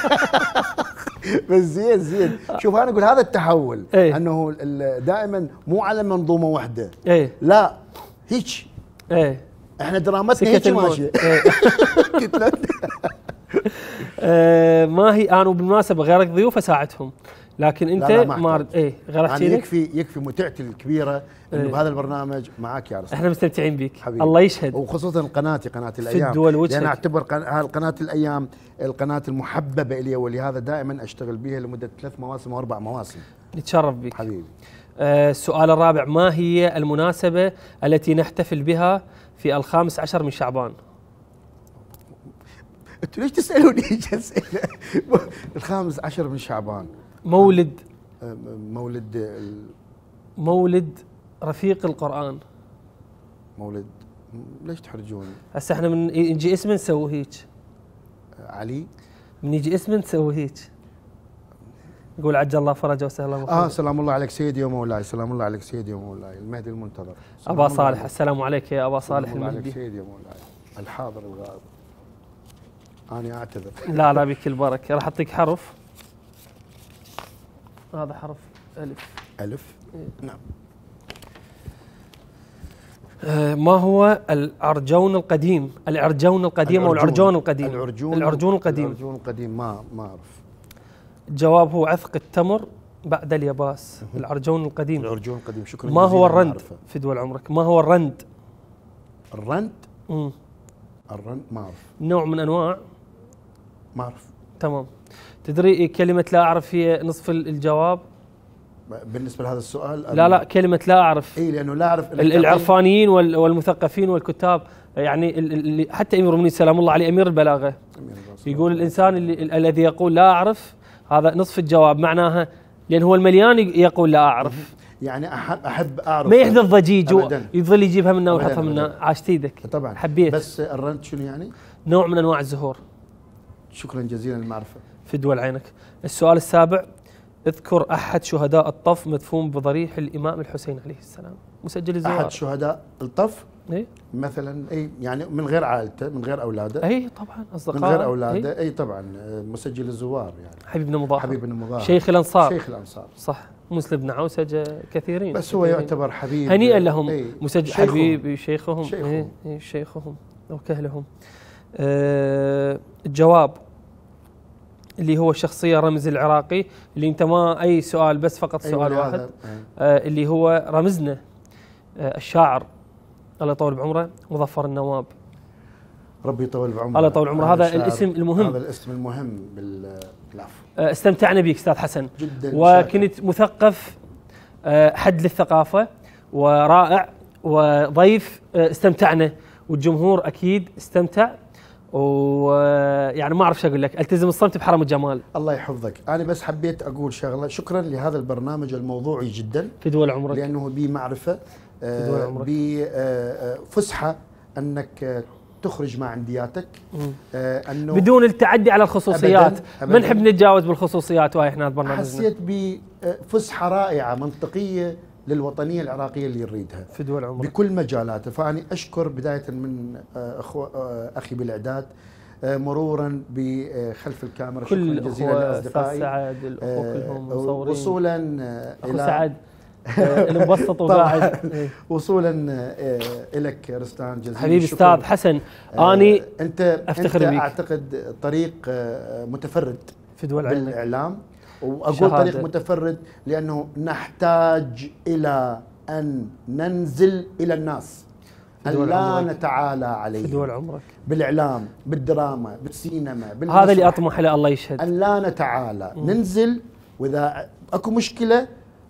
بس زين زين. شوف أنا أقول هذا التحول، إيه؟ أنه دائما مو على منظومة واحدة. إيه؟ لا هيك. إيه؟ إحنا درامتنا هيك ماشية. إيه؟ آه ما هي أنا بالمناسبة غيرك ضيوف أساعدهم، لكن أنت لا لا ما إيه غيرك يعني يكفي يكفي متعتي الكبيرة إنه إيه؟ بهذا البرنامج معك يا رسول. إحنا مستمتعين بك حبيبي. الله يشهد. وخصوصا قناتي قناة الأيام، في الدول وجهك. لأن أعتبر قناة قناة الأيام القناة المحببة إلي، ولهذا دائما أشتغل بها لمدة ثلاث مواسم وأربع مواسم. نتشرف بك حبيبي. آه السؤال الرابع: ما هي المناسبة التي نحتفل بها في الخامس عشر من شعبان؟ انتوا ليش تسالوني هيك اسئله؟ الخامس عشر من شعبان مولد مولد ال... مولد رفيق القرآن. مولد ليش تحرجوني؟ هسه احنا من يجي اسم نسوي هيك. علي. من يجي اسم نسوي هيك، نقول عجل الله فرجه وسهلا وخير. اه سلام الله عليك سيدي ومولاي، سلام الله عليك سيدي ومولاي المهدي المنتظر. ابا صالح، السلام عليك يا ابا صالح المهدي. سلام الله عليك سيدي ومولاي الحاضر الغائب. أنا أعتذر. لا لا بك البركة. راح أعطيك حرف. هذا حرف ألف. ألف. إيه؟ نعم. آه ما هو العرجون القديم؟ العرجون القديم أو العرجون القديم؟ العرجون العرجون القديم. العرجون القديم ما ما أعرف. الجواب هو عثق التمر بعد الياباس، العرجون القديم. العرجون القديم. شكرا. ما هو الرند في دول عمرك؟ ما هو الرند؟ الرند؟ امم الرند ما اعرف. نوع من انواع. ما اعرف. تمام. تدري كلمة لا اعرف هي نصف الجواب؟ بالنسبة لهذا السؤال لا لا كلمة لا اعرف. اي لانه لا اعرف. العرفانيين والمثقفين والكتاب يعني اللي حتى امير المؤمنين سلام الله عليه امير البلاغة يقول الانسان اللي الذي يقول لا اعرف هذا نصف الجواب، معناها لان هو المليان يقول لا اعرف. يعني احب احب اعرف. ما يحدث ضجيج يظل يجيبها منا ويحطها منا. عاشت ايدك. طبعا حبيت. بس الرند شنو يعني؟ نوع من انواع الزهور. شكرا جزيلا للمعرفة. في دول عينك. السؤال السابع، اذكر احد شهداء الطف مدفون بضريح الامام الحسين عليه السلام. مسجل الزوار. احد شهداء الطف؟ اي مثلا اي يعني من غير عائلته، من غير اولاده. اي طبعا اصدقاء. من غير اولاده. اي, أي طبعا مسجل الزوار يعني. حبيب بن مظاهر. حبيب بن مظاهر. شيخ الانصار. شيخ الانصار. صح. مسلم بن عوسج كثيرين. بس هو كثيرين. يعتبر حبيب. هنيئا لهم. اي مسجل شيخهم. حبيبي شيخهم. شيخهم. اي اي شيخهم او كهلهم. أه الجواب اللي هو الشخصية رمز العراقي، اللي انت ما اي سؤال بس فقط سؤال أيوة واحد. آه اللي هو رمزنا آه الشاعر الله يطول بعمره مظفر النواب. ربي يطول بعمره. الله يطول عمره. هذا الاسم المهم. هذا الاسم المهم بالعفو. آه استمتعنا بك استاذ حسن جدا. وكنت شاكر. مثقف آه حد للثقافة ورائع وضيف. آه استمتعنا والجمهور اكيد استمتع، ويعني ما اعرف شو اقول لك، التزم الصمت بحرم الجمال. الله يحفظك. انا بس حبيت اقول شغله، شكرا لهذا البرنامج الموضوعي جدا في دول عمرك، لانه بي معرفه آه بفسحه انك تخرج مع عندياتك آه انه بدون التعدي على الخصوصيات. أبداً أبداً ما نحب نتجاوز بالخصوصيات وهاي احنا برنامجنا. حسيت بفسحه رائعه منطقيه للوطنية العراقية اللي نريدها في دول عمرك بكل مجالاته. فأنا أشكر بداية من أخو أخي بالإعداد مرورا بخلف الكاميرا. كل شكرا جزيلا لأصدقائي سعد الأخوة كلهم مصورين. وصولا أخو سعد المبسط وقاعد. وصولا إلك رستان جزيلا حبيبي أستاذ حسن. أني أنت أفتخر أنت بيك. أعتقد طريق متفرد في دول بالإعلام، وأقول طريق متفرد لأنه نحتاج إلى أن ننزل إلى الناس، أن لا نتعالى عليهم في دول عمرك بالإعلام بالدراما بالسينما. هذا اللي أطمح له الله يشهد. أن لا نتعالى م. ننزل، وإذا أكو مشكلة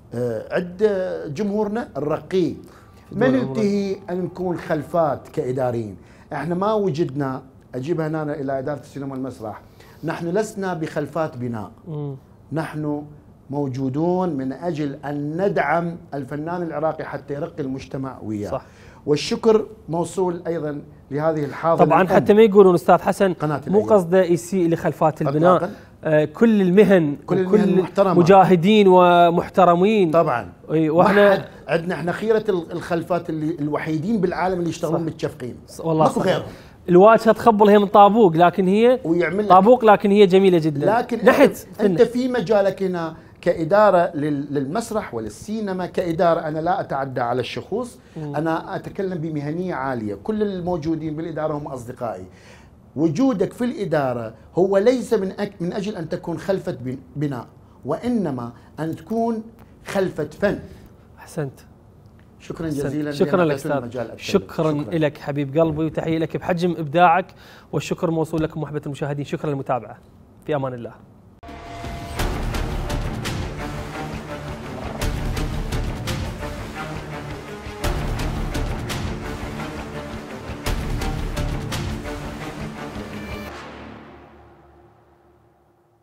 عند جمهورنا نرقيه، ما ننتهي أن نكون خلفات كإداريين. احنا ما وجدنا، أجيبها هنا إلى إدارة السينما والمسرح، نحن لسنا بخلفات بناء م. نحن موجودون من أجل أن ندعم الفنان العراقي حتى يرقي المجتمع وياه. صح. والشكر موصول أيضا لهذه الحاضنة. طبعا حتى ما يقولون أستاذ حسن مو قصده يسيء لخلفات البناء. آه كل المهن كل المهن محترمة، مجاهدين ومحترمين طبعا. واحنا عندنا احنا خيرة الخلفات اللي الوحيدين بالعالم اللي يشتغلون متشفقين والله ماكو غيرهم. الواجهه تخبل هي من طابوق، لكن هي طابوق لكن هي جميله جدا. لكن نحت انت في مجالك هنا كإدارة للمسرح وللسينما، كإدارة أنا لا أتعدى على الشخوص، م. أنا أتكلم بمهنية عالية. كل الموجودين بالإدارة هم أصدقائي. وجودك في الإدارة هو ليس من أك من أجل أن تكون خلفة بناء، وإنما أن تكون خلفة فن. أحسنت. شكرا جزيلا. شكرا لك استاذ. شكرا, شكرا لك حبيب قلبي، وتحيه لك بحجم ابداعك، والشكر موصول لكم محبة المشاهدين. شكرا للمتابعة، في امان الله.